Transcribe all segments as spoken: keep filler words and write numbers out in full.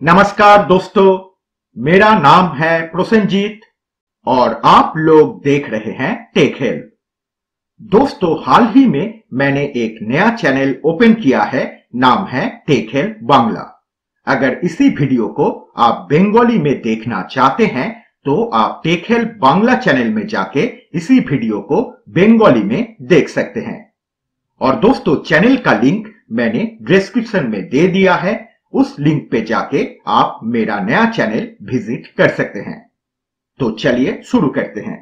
नमस्कार दोस्तों, मेरा नाम है प्रोसेनजीत और आप लोग देख रहे हैं टेक हेल्प। दोस्तों, हाल ही में मैंने एक नया चैनल ओपन किया है, नाम है टेक हेल्प बांग्ला। अगर इसी वीडियो को आप बंगाली में देखना चाहते हैं तो आप टेक हेल्प बांग्ला चैनल में जाके इसी वीडियो को बंगाली में देख सकते हैं। और दोस्तों, चैनल का लिंक मैंने डिस्क्रिप्शन में दे दिया है, उस लिंक पे जाके आप मेरा नया चैनल विजिट कर सकते हैं। तो चलिए शुरू करते हैं।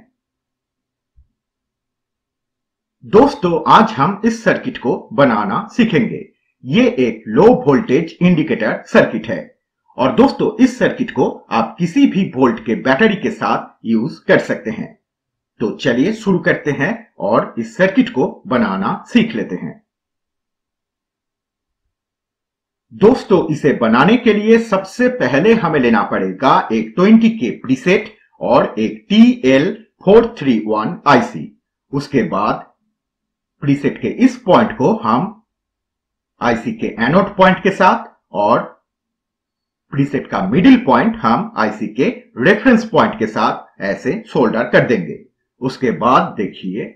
दोस्तों, आज हम इस सर्किट को बनाना सीखेंगे। ये एक लो वोल्टेज इंडिकेटर सर्किट है और दोस्तों, इस सर्किट को आप किसी भी वोल्ट के बैटरी के साथ यूज कर सकते हैं। तो चलिए शुरू करते हैं और इस सर्किट को बनाना सीख लेते हैं। दोस्तों, इसे बनाने के लिए सबसे पहले हमें लेना पड़ेगा एक बीस के प्रीसेट और एक T L four three one IC. उसके बाद प्रीसेट के इस पॉइंट को हम आईसी के एनोड पॉइंट के साथ और प्रीसेट का मिडिल पॉइंट हम आईसी के रेफरेंस पॉइंट के साथ ऐसे सोल्डर कर देंगे। उसके बाद देखिए,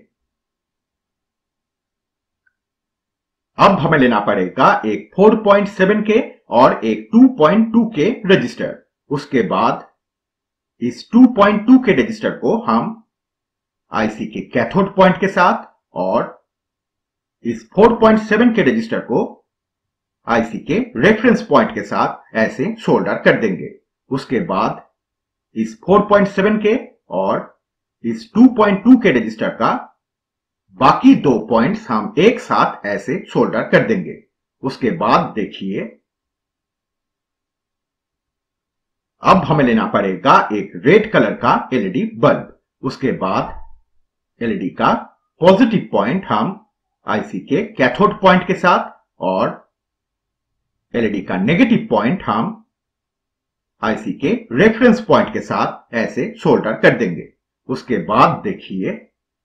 अब हमें लेना पड़ेगा एक चार पॉइंट सात के और एक दो पॉइंट दो के रजिस्टर। उसके बाद इस दो पॉइंट दो के रजिस्टर को हम आईसी के कैथोड पॉइंट के साथ और इस चार पॉइंट सात के रजिस्टर को आईसी के रेफरेंस पॉइंट के साथ ऐसे सोल्डर कर देंगे। उसके बाद इस चार पॉइंट सात के और इस दो पॉइंट दो के रजिस्टर का बाकी दो पॉइंट्स हम एक साथ ऐसे सोल्डर कर देंगे। उसके बाद देखिए, अब हमें लेना पड़ेगा एक रेड कलर का एलईडी बल्ब। उसके बाद एलईडी का पॉजिटिव पॉइंट हम आईसी के कैथोड पॉइंट के साथ और एलईडी का नेगेटिव पॉइंट हम आईसी के रेफरेंस पॉइंट के साथ ऐसे सोल्डर कर देंगे। उसके बाद देखिए,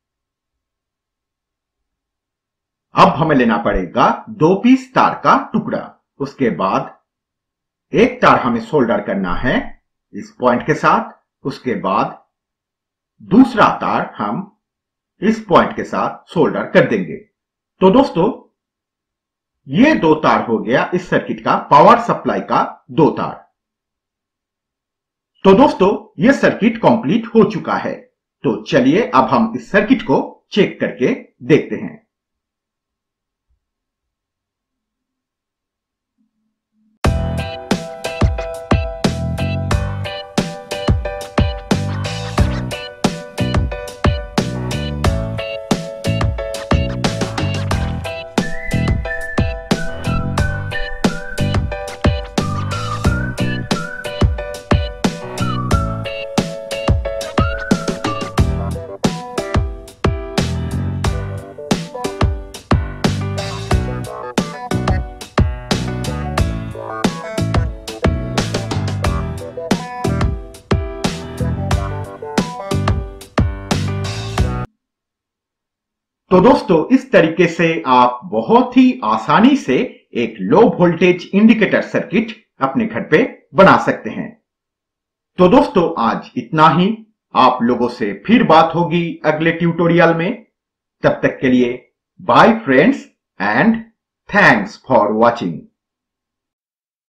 अब हमें लेना पड़ेगा दो पीस तार का टुकड़ा। उसके बाद एक तार हमें सोल्डर करना है इस पॉइंट के साथ। उसके बाद दूसरा तार हम इस पॉइंट के साथ सोल्डर कर देंगे। तो दोस्तों, ये दो तार हो गया इस सर्किट का पावर सप्लाई का दो तार। तो दोस्तों, ये सर्किट कंप्लीट हो चुका है। तो चलिए अब हम इस सर्किट को चेक करके देखते हैं। तो दोस्तों, इस तरीके से आप बहुत ही आसानी से एक लो वोल्टेज इंडिकेटर सर्किट अपने घर पे बना सकते हैं। तो दोस्तों, आज इतना ही। आप लोगों से फिर बात होगी अगले ट्यूटोरियल में। तब तक के लिए bye friends and thanks for watching.